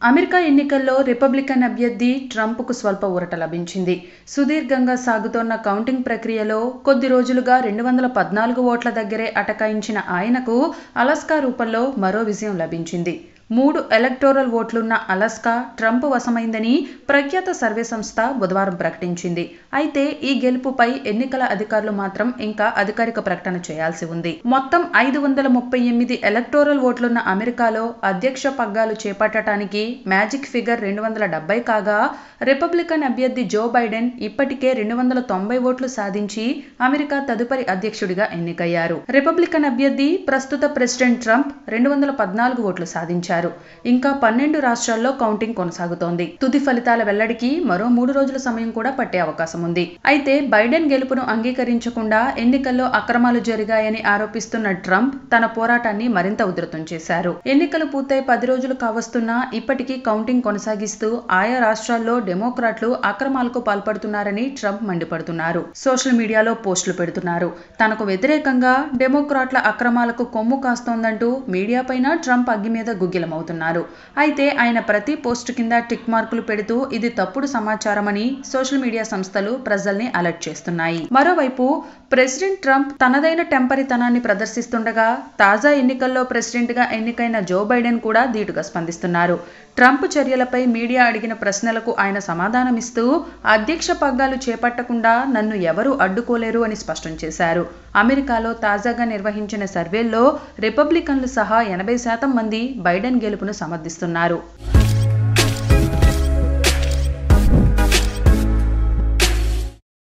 America ఎన్నికల్లో Republican అభ్యర్థి ట్రంప్కు స్వల్ప ఊరట లభించింది. సుదీర్ఘంగా సాగుతోన్న కౌంటింగ్ ప్రక్రియలో కొద్ది రోజులుగా 214 ఓట్ల దగ్గరే అటకాయించిన ఆయనకు అలాస్కా రూపంలో మరో విజయం లభించింది. 3 ఎలక్టోరల్ ఓట్లున్న అలాస్కా ట్రంప్ వశమైందని ప్రఖ్యాత సర్వే సంస్థ బుధవారం ప్రకటించింది. అయితే ఈ గెలుపుపై ఎన్నికల అధికారులు మాత్రం ఇంకా అధికారిక ప్రకటన చేయాల్సి ఉంది. మొత్తం 538 ఎలక్టోరల్ ఓట్లున్న అమెరికాలో అధ్యక్ష పగ్గాలు చేపట్టడానికి మ్యాజిక్ ఫిగర్ 270 కాగా, రిపబ్లికన్ అభ్యర్థి జో బైడెన్ ఇప్పటికే 290 ఓట్లు సాధించి అమెరికా తదుపరి అధ్యక్షుడిగా ఎన్నికయ్యారు. రిపబ్లికన్ అభ్యర్థి ప్రస్తుత ప్రెసిడెంట్ ట్రంప్ 214 ఓట్లు సాధించారు. ఇంకా 12 రాష్ట్రాల్లో కౌంటింగ్ కొనసాగుతోంది. తుది ఫలితాల వెల్లడికి మరో 3 రోజుల సమయం కూడా పట్టే అవకాశం ఉంది. అయితే బైడెన్ గెలుపును అంగీకరించకుండా ఎన్నికల్లో అక్రమాలు జరిగాయని ఆరోపిస్తున్న ట్రంప్ తన పోరాటాన్ని మరింత ఉధృతం చేశారు. ఎన్నికలు పూర్తయి 10 రోజులు కావస్తున్నా ఇప్పటికీ కౌంటింగ్ కొనసాగిస్తూ ఆయా రాష్ట్రాల్లో డెమోక్రాట్లు అక్రమాలకు పాల్పడుతున్నారని ట్రంప్ మండిపడుతున్నారు. సోషల్ మీడియాలో పోస్టులు పెడుతున్నారు. తనకు వ్యతిరేకంగా డెమోక్రాట్ల అక్రమాలకు కొమ్ము కాస్తోందంటూ మీడియాపైన ట్రంప్ అగ్గి మీద గుగ్గిలమవుతున్నారు. అయితే ఆయన ప్రతి పోస్టు కింద టిక్ మార్కులు పెడుతూ ఇది తప్పుడు సమాచారమని సోషల్ మీడియా సంస్థలు ప్రజల్ని అలర్ట్ చేస్తున్నాయి. మరోవైపు ప్రెసిడెంట్ ట్రంప్ తనదైన టెంపరితనాన్ని ప్రదర్శిస్తుండగా తాజా ఎన్నికల్లో ప్రెసిడెంట్ గా ఎన్నికైన జో బైడెన్ కూడా ధీటుగా స్పందిస్తున్నారు. ట్రంప్ చర్యలపై మీడియా అడిగిన ప్రశ్నలకు ఆయన సమాధానమిస్తూ అధ్యక్ష పగ్గాలు చేపట్టకుండా నన్ను ఎవరూ అడ్డుకోలేరు అని స్పష్టం చేశారు. అమెరికాలో తాజాగా నిర్వహించిన సర్వేల్లో రిపబ్లికన్లు సహా 80% మంది బైడెన్ గెలుపును సమర్థిస్తున్నారు.